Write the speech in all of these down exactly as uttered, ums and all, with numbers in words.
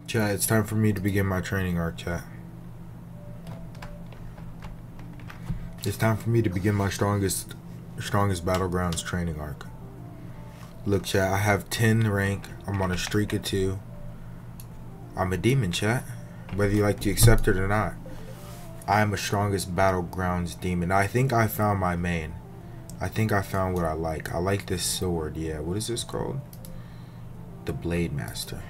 Chat, it's time for me to begin my training arc, chat. It's time for me to begin my strongest strongest battlegrounds training arc. Look, chat, I have ten rank. I'm on a streak of two. I'm a demon, chat. Whether you like to accept it or not. I am a strongest battlegrounds demon. I think I found my main. I think I found what I like. I like this sword, yeah. What is this called? The Blade Master.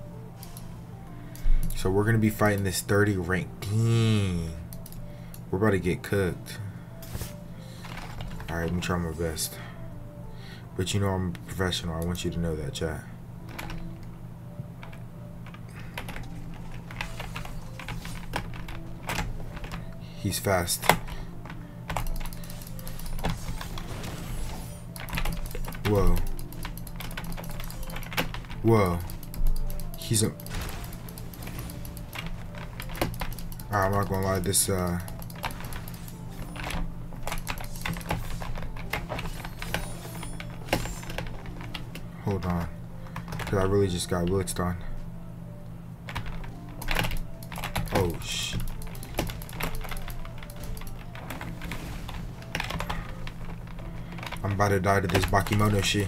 So we're gonna be fighting this thirty rank. Dang. We're about to get cooked. Alright, let me try my best. But you know I'm a professional. I want you to know that, chat. He's fast. Whoa. Whoa. He's a... I'm not gonna lie, this, uh... hold on. Because I really just got blitzed on. Oh, sh... I'm about to die to this Bakemono shit.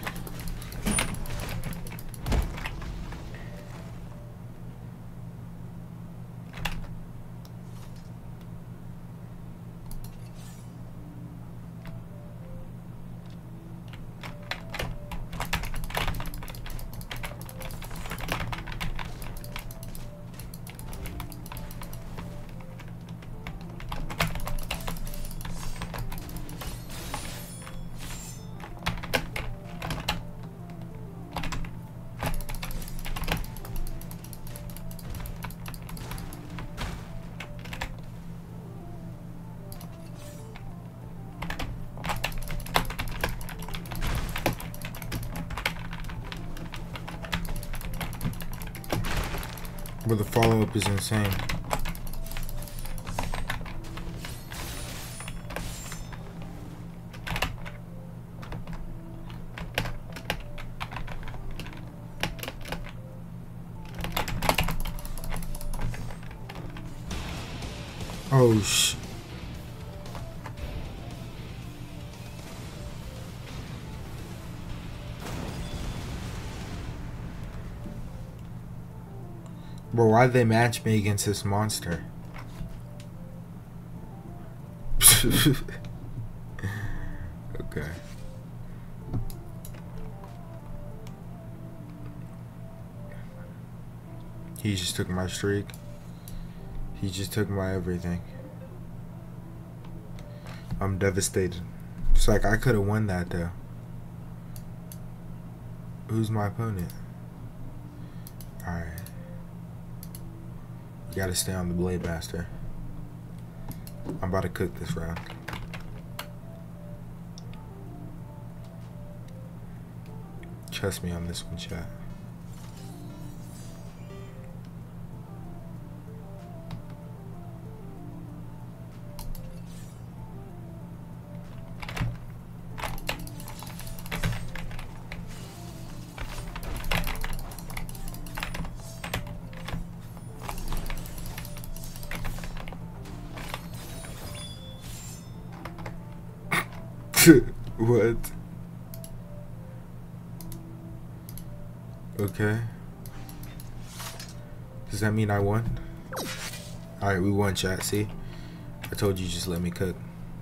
But the follow-up is insane. Oh, sh... Bro, why'd they match me against this monster? Okay. He just took my streak. He just took my everything. I'm devastated. It's like I could have won that though. Who's my opponent? Alright. You gotta stay on the Blade Master. I'm about to cook this round. Trust me on this one, chat. What? Okay. Does that mean I won? Alright, we won, chat. See? I told you, just let me cook.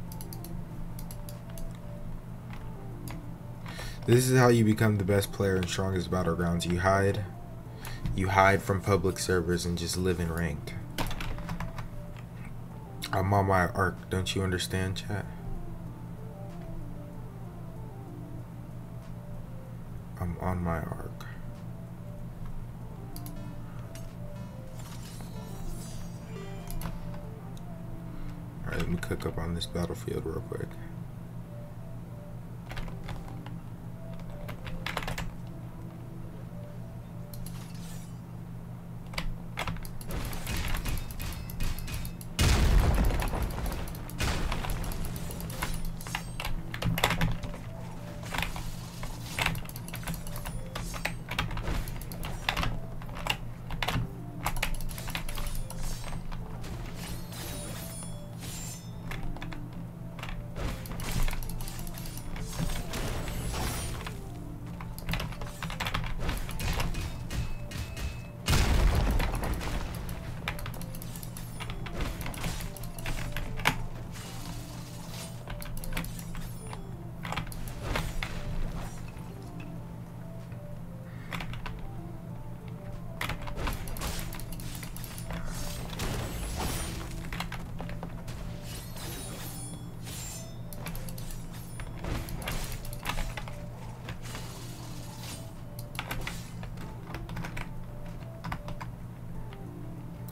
This is how you become the best player in strongest battlegrounds. You hide. You hide from public servers and just live in ranked. I'm on my arc. Don't you understand, chat? I'm on my arc. Alright, let me cook up on this battlefield real quick.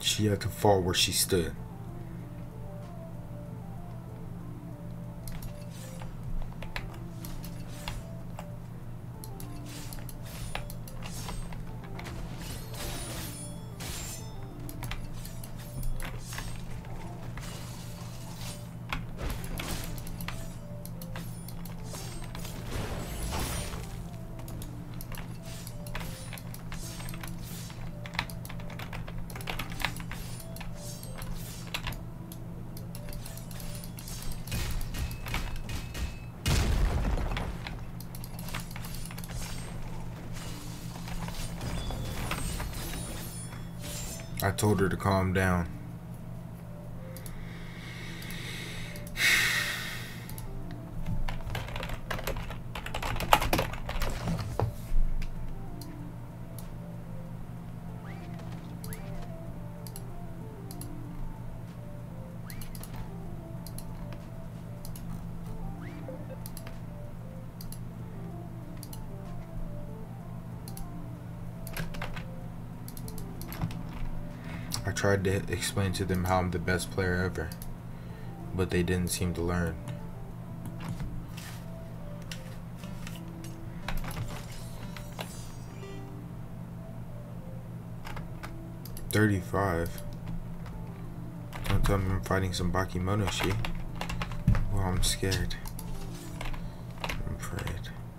She had to fall where she stood. I told her to calm down. I tried to explain to them how I'm the best player ever, but they didn't seem to learn. thirty-five. Don't tell me I'm fighting some Bakemonoshi. Well, I'm scared. I'm afraid.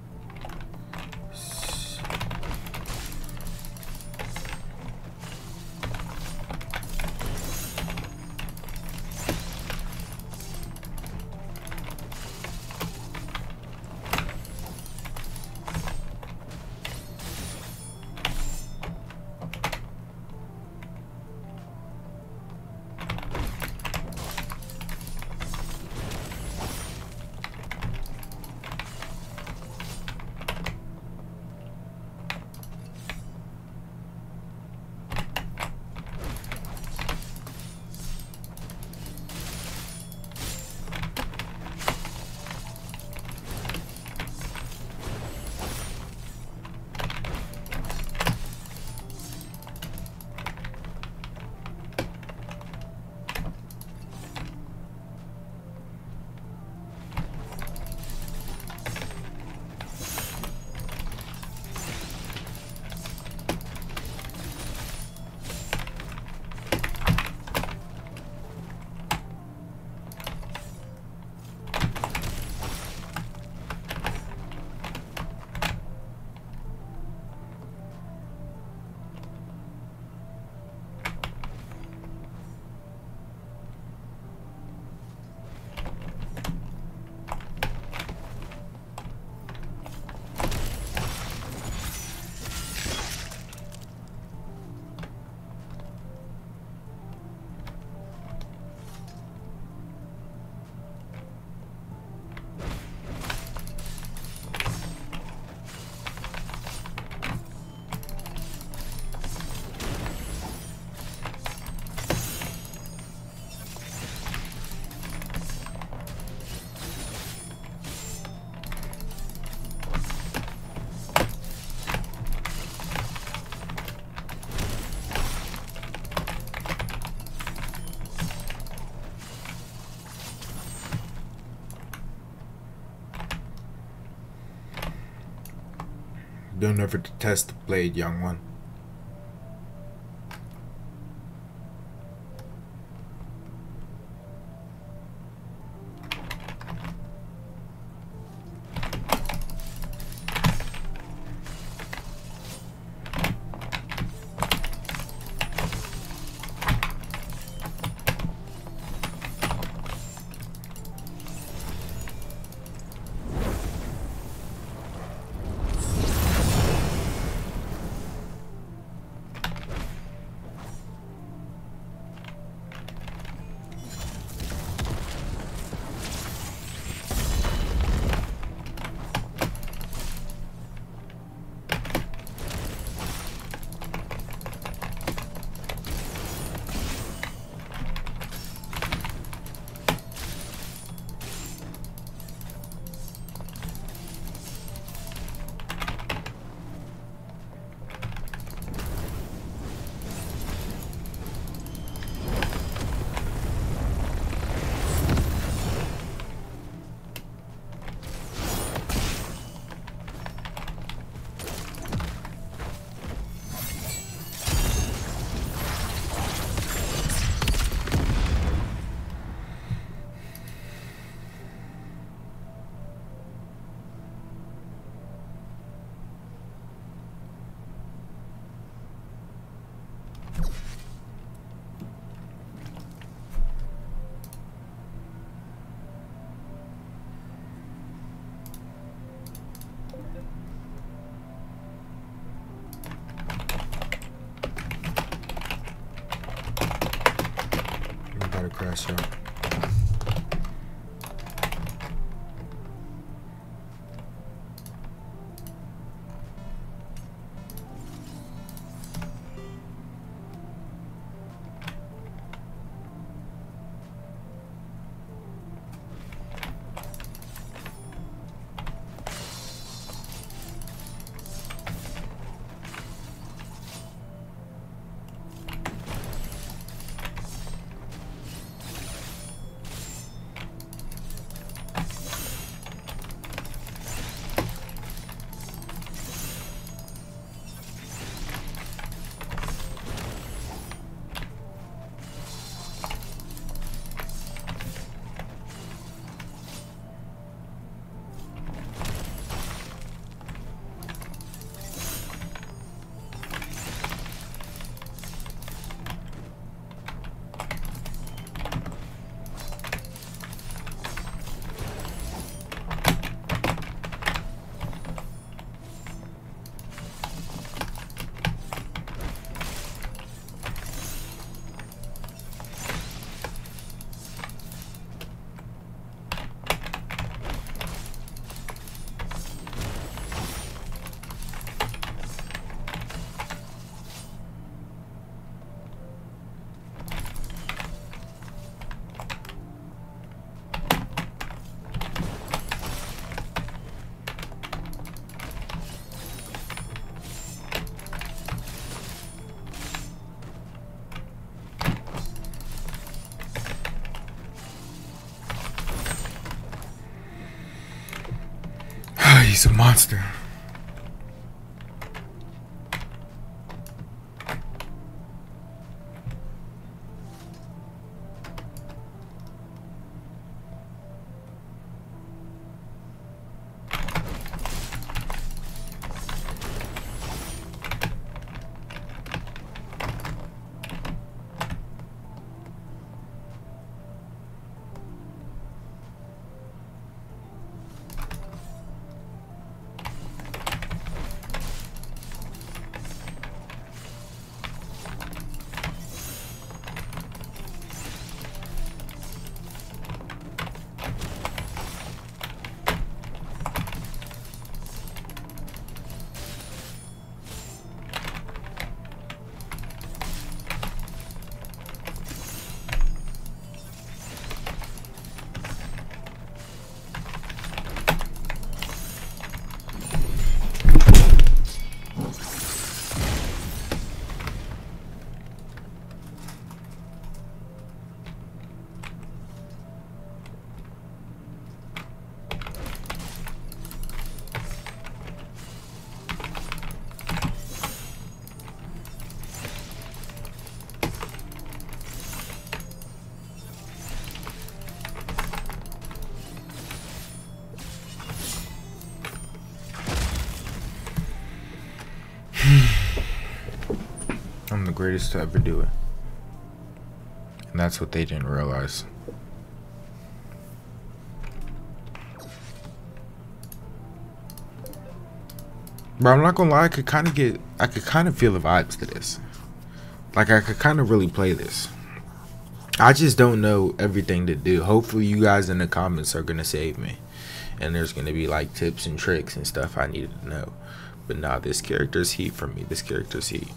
Don't ever detest the blade, young one. press, y'all. He's a monster. I'm the greatest to ever do it. And that's what they didn't realize. But I'm not gonna lie, I could kind of get, I could kind of feel the vibes to this. Like, I could kind of really play this. I just don't know everything to do. Hopefully you guys in the comments are gonna save me. And there's gonna be like tips and tricks and stuff I needed to know. But nah, this character's heat for me. This character's heat.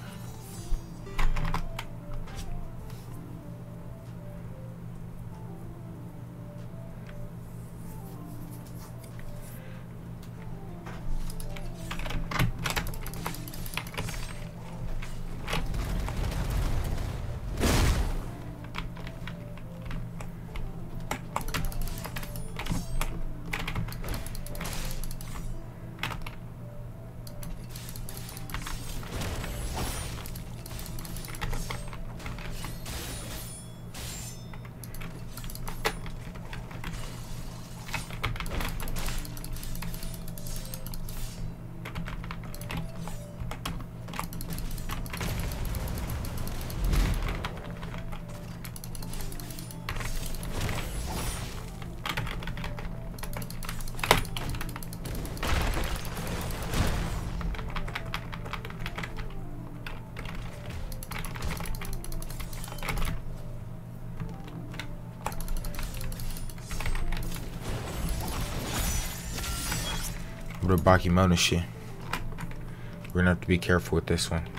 the Bakemonoshi. We're gonna have to be careful with this one.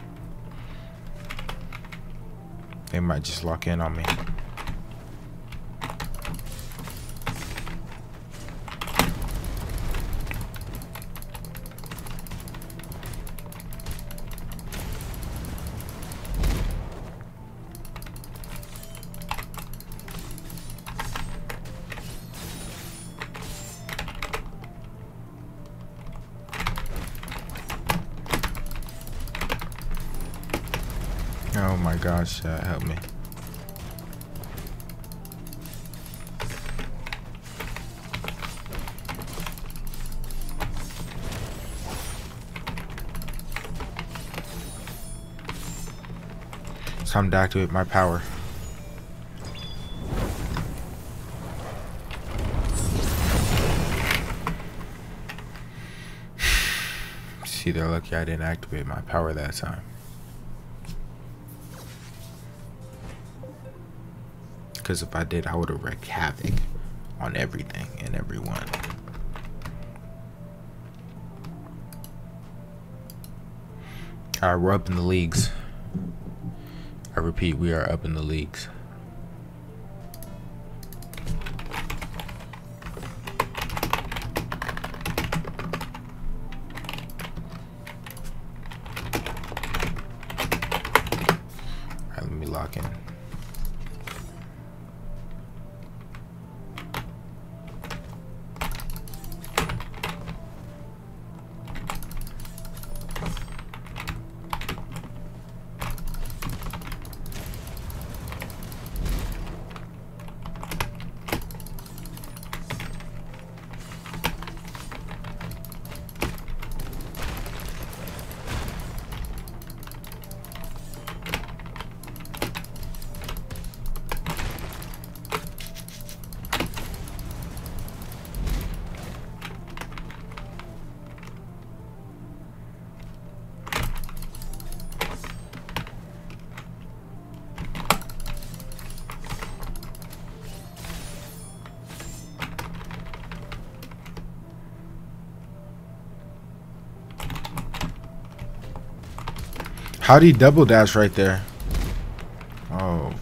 They might just lock in on me. Oh my gosh, uh, help me. It's time to activate my power. See, they're lucky I didn't activate my power that time. Because if I did, I would have wreaked havoc on everything and everyone. Alright, we're up in the leagues. I repeat, we are up in the leagues. Alright, let me lock in. How'd he double dash right there? Oh.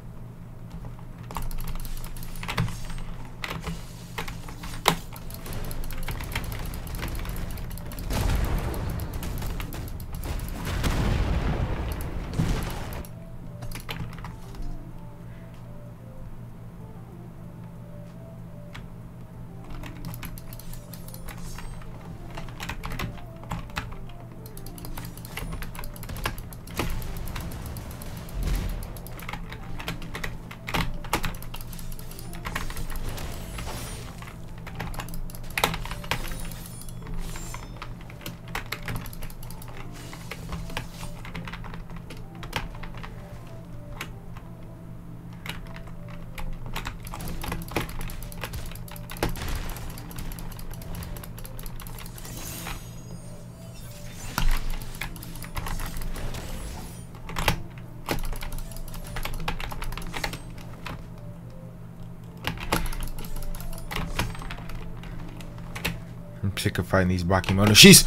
I'm sick of fighting these Bakemonoshis.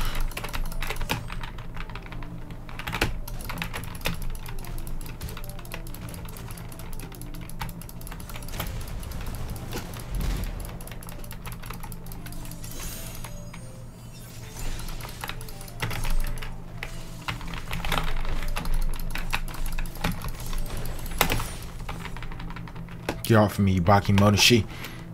Get off of me, you Bakemonoshi.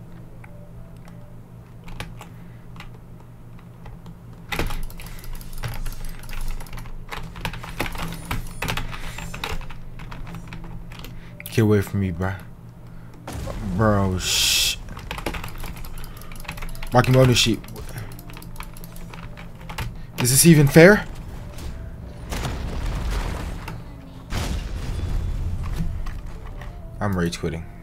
Get away from me, bro. Bro, shh. Bakemonoshi. Is this even fair? I'm rage quitting.